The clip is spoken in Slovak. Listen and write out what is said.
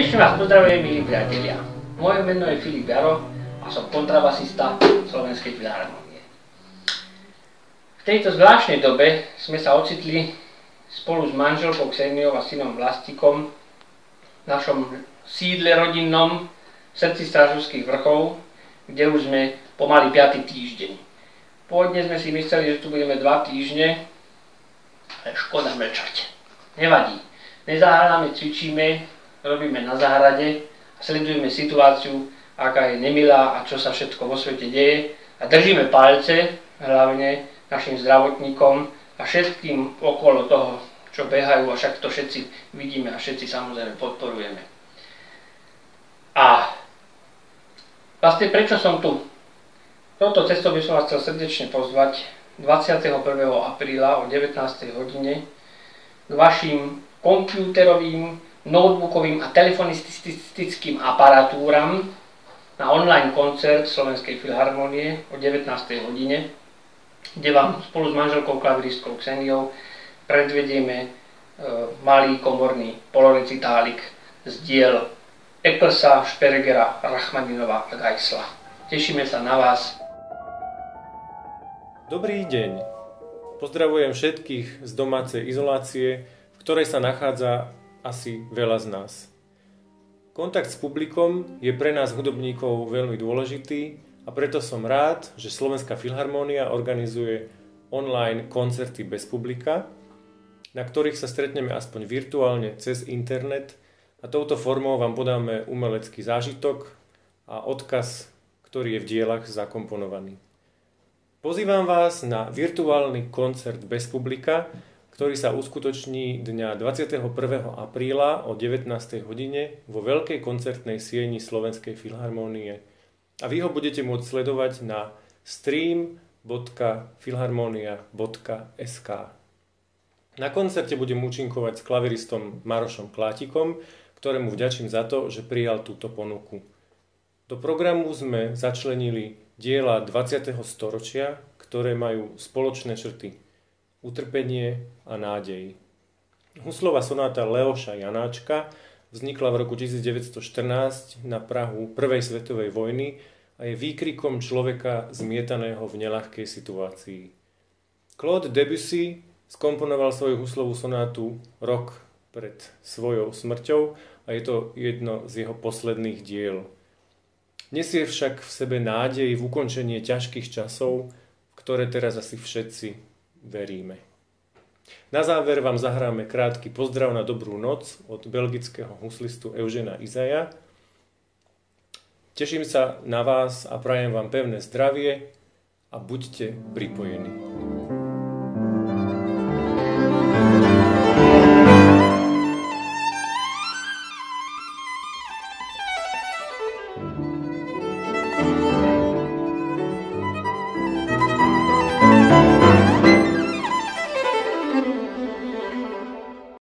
Srdečne vás pozdravujem, milí priatelia. Moje meno je Filip Jaro a som kontrabasista Slovenskej filharmonie. V tejto zvláštnej dobe sme sa ocitli spolu s manželkou Kseniou a synom Vlastikom v našom sídle rodinnom v srdci Strážovských vrchov, kde už sme pomaly 5. týždeň. Pôvodne sme si mysleli, že tu budeme 2 týždne, ale škoda mlčať. Nevadí. Nezahráme, cvičíme, robíme na záhrade a sledujeme situáciu, aká je nemilá a čo sa všetko vo svete deje a držíme palce, hlavne našim zdravotníkom a všetkým okolo toho, čo behajú, a však to všetci vidíme a všetci samozrejme podporujeme. A vlastne prečo som tu? Touto cestou by som vás chcel srdečne pozvať 21. apríla o 19. hodine k vašim počítačovým, notebookovým a telefonistickým aparatúram na online koncert Slovenskej filharmonie o 19. hodine, kde vám spolu s manželkou klaviristkou Kseniou predvedieme malý komorný polorecitálik z diel Eckelsa, Spergera, Rachmaninova a Geisla. Tešíme sa na vás. Dobrý deň. Pozdravujem všetkých z domácej izolácie, v ktorej sa nachádza asi veľa z nás. Kontakt s publikom je pre nás hudobníkov veľmi dôležitý a preto som rád, že Slovenská filharmónia organizuje online koncerty bez publika, na ktorých sa stretneme aspoň virtuálne cez internet a touto formou vám podáme umelecký zážitok a odkaz, ktorý je v dielach zakomponovaný. Pozývam vás na virtuálny koncert bez publika, ktorý sa uskutoční dňa 21. apríla o 19. hodine vo veľkej koncertnej sieni Slovenskej filharmónie. A vy ho budete môcť sledovať na stream.filharmonia.sk. Na koncerte budem účinkovať s klaviristom Marošom Klátikom, ktorému vďačím za to, že prijal túto ponuku. Do programu sme začlenili diela 20. storočia, ktoré majú spoločné črty: utrpenie a nádej. Huslová sonáta Leoša Janáčka vznikla v roku 1914 na prahu Prvej svetovej vojny a je výkrikom človeka zmietaného v neľahkej situácii. Claude Debussy skomponoval svoju huslovú sonátu rok pred svojou smrťou a je to jedno z jeho posledných diel. Nesie však v sebe nádej v ukončenie ťažkých časov, v ktoré teraz asi všetci veríme. Na záver vám zahráme krátky pozdrav na dobrú noc od belgického huslistu Eugena Izaja. Teším sa na vás a prajem vám pevné zdravie a buďte pripojení.